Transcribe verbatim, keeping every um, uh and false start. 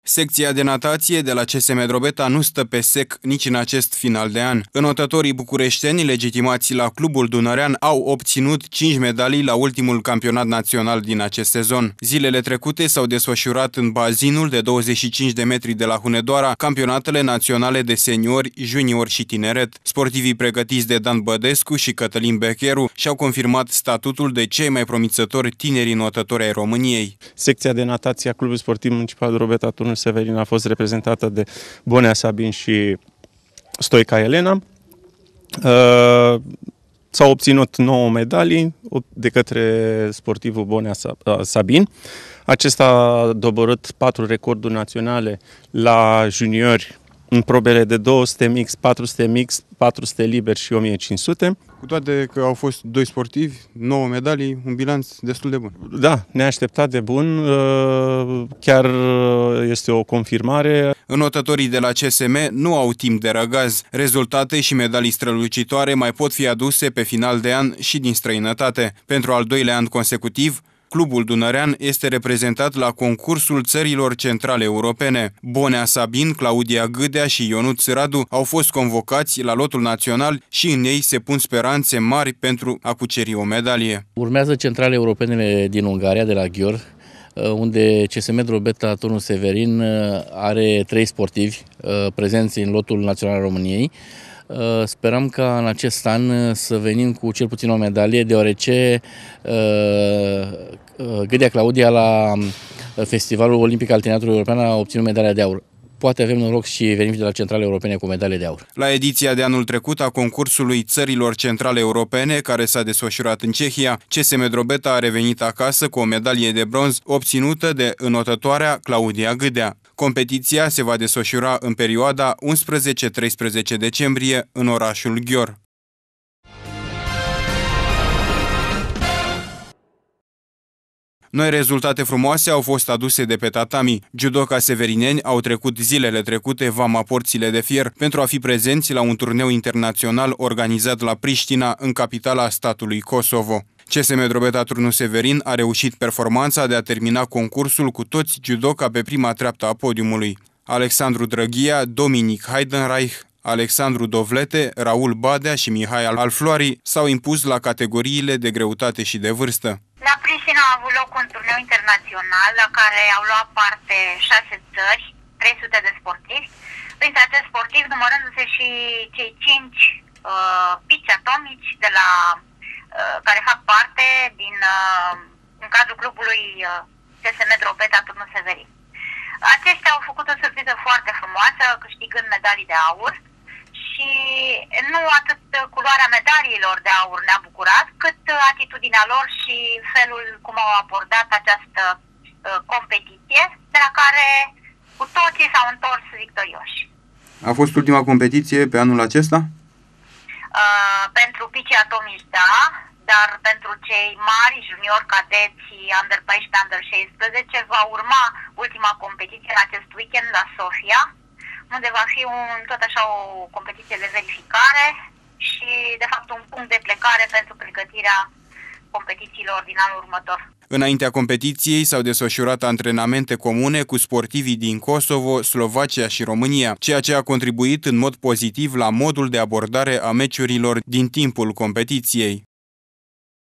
Secția de natație de la C S M Drobeta nu stă pe sec nici în acest final de an. Înotătorii bucureșteni legitimați la clubul dunărean au obținut cinci medalii la ultimul campionat național din acest sezon. Zilele trecute s-au desfășurat în bazinul de douăzeci și cinci de metri de la Hunedoara campionatele naționale de seniori, juniori și tineret. Sportivii pregătiți de Dan Bădescu și Cătălin Becheru și-au confirmat statutul de cei mai promițători tineri înotători ai României. Secția de natație a Clubului Sportiv Municipal Drobeta Turnul Severin a fost reprezentată de Bonea Sabin și Stoica Elena. S-au obținut nouă medalii de către sportivul Bonea Sabin. Acesta a doborât patru recorduri naționale la juniori în probele de două sute mix, patru sute mix, patru sute liber și o mie cinci sute. Cu toate că au fost doi sportivi, nouă medalii, un bilanț destul de bun. Da, neașteptat de bun, chiar este o confirmare. Înotătorii de la C S M nu au timp de răgaz. Rezultate și medalii strălucitoare mai pot fi aduse pe final de an și din străinătate. Pentru al doilea an consecutiv, Clubul dunărean este reprezentat la concursul țărilor centrale europene. Bonea Sabin, Claudia Gâdea și Ionuț Radu au fost convocați la lotul național și în ei se pun speranțe mari pentru a cuceri o medalie. Urmează centrale europene din Ungaria, de la Győr, unde C S M Drobeta Turnul Severin are trei sportivi prezenți în lotul național al României. Sperăm ca în acest an să venim cu cel puțin o medalie, deoarece Gâdea Claudia la Festivalul Olimpic al Tineretului European a obținut medalia de aur. Poate avem noroc și venim de la centrale europene cu medalie de aur. La ediția de anul trecut a concursului țărilor centrale europene, care s-a desfășurat în Cehia, C S M Drobeta a revenit acasă cu o medalie de bronz obținută de înotătoarea Claudia Gâdea. Competiția se va desfășura în perioada unsprezece treisprezece decembrie în orașul Győr. Noi rezultate frumoase au fost aduse de pe tatami. Judoka severineni au trecut zilele trecute vama Porțile de Fier pentru a fi prezenți la un turneu internațional organizat la Priștina, în capitala statului Kosovo. C S M Drobeta Turnul Severin a reușit performanța de a termina concursul cu toți judoka pe prima treaptă a podiumului. Alexandru Drăghia, Dominic Heidenreich, Alexandru Dovlete, Raul Badea și Mihai Alfloari s-au impus la categoriile de greutate și de vârstă. La Priștina a avut loc un turneu internațional la care au luat parte șase țări, trei sute de sportivi. Printre acești sportivi numărându-se și cei cinci uh, pici atomici de la, uh, care fac parte din, uh, în cadrul clubului uh, C S M Drobeta Turnul Severin. Aceștia au făcut o surpriză foarte frumoasă, câștigând medalii de aur. Și nu atât culoarea medaliilor de aur ne-a bucurat, cât atitudinea lor și felul cum au abordat această uh, competiție, de la care cu toții s-au întors victorioși. A fost ultima competiție pe anul acesta? Uh, pentru picii atomici, da, dar pentru cei mari, juniori, cadeți, under paisprezece, under șaisprezece, va urma ultima competiție în acest weekend la Sofia, unde va fi un, tot așa o competiție de verificare și, de fapt, un punct de plecare pentru pregătirea competițiilor din anul următor. Înaintea competiției s-au desfășurat antrenamente comune cu sportivii din Kosovo, Slovacia și România, ceea ce a contribuit în mod pozitiv la modul de abordare a meciurilor din timpul competiției.